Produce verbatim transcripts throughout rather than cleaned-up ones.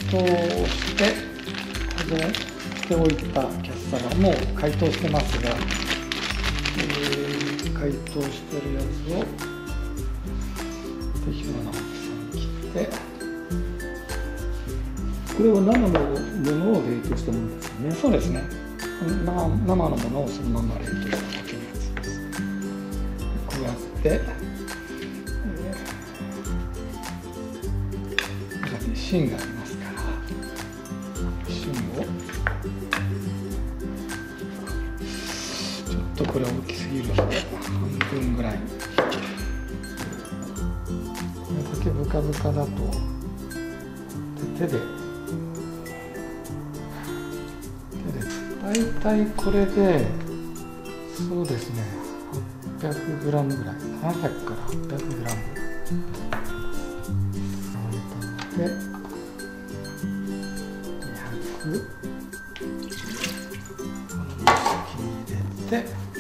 凍して保存しておいたキャッサバも解凍してますが、えー、解凍してるやつを適当な大きさに切って。 これは生のものを冷凍したものですよね。 そうですね。生生のものをそのまま冷凍しただけのやつです。こうやって、えー、ここに芯がありますから、芯をちょっとこれ大きすぎるので半分ぐらいに。これだけブカブカだと手で大体これでそうですねはっぴゃくグラムぐらい、ななひゃくからはっぴゃくグラムでにひゃくこの蒸し器に入れて。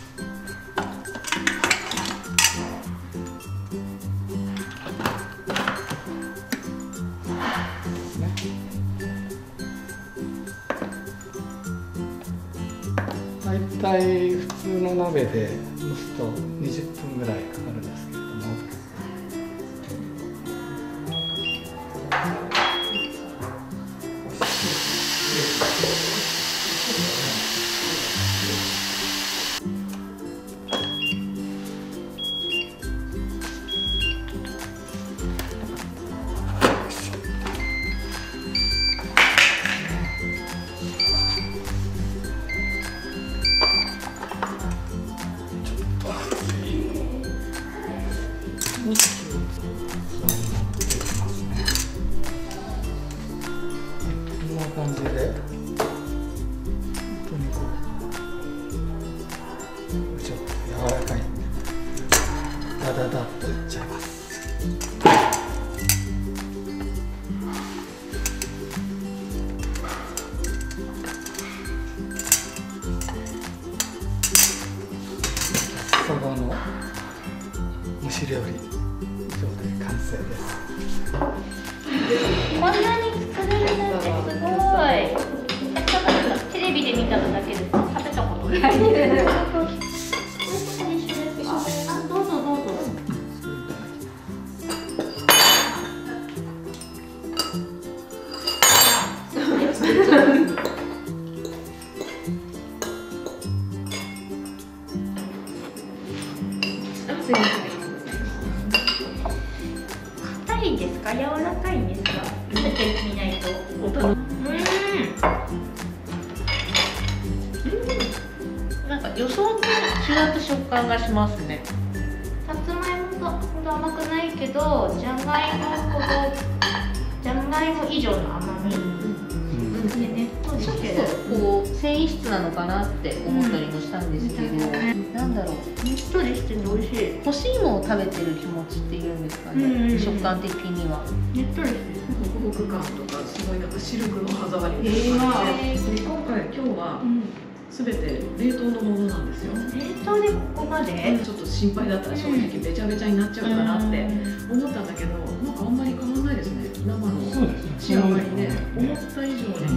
大体普通の鍋で蒸すとにじゅっぷんぐらいかかるんですけれども、こんな感じで、本当にこうちょっと柔らかいんでダダダッといっちゃいます。サバの蒸し料理以上で完成です。 こんなに作れるなんてすごい。テレビで見たのだけで食べたことない。あ、どうぞどうぞ。硬いんですか？柔らかいんですか？食べてみないと。うん。なんか予想と違った食感がしますね。さつまいもほど甘くないけど、じゃがいもほどじゃがいも以上の甘み。でね、ちょっとこう繊維質なのかなって思ったりもしたんですけど、なんだろう、ねっとりしてて美味しい。干し芋を食べてる気持ちっていうんですかね、食感的には。ねっとりしてる。 ホクホク感とかすごいなんかシルクの歯触りみたいな感じで、今回今日はすべて冷凍のものなんですよ。 冷凍でここまで？ ちょっと心配だったら正直べちゃべちゃになっちゃうかなって思ったんだけど、なんかあんまり変わらないですね。生の仕上がりね、思った以上に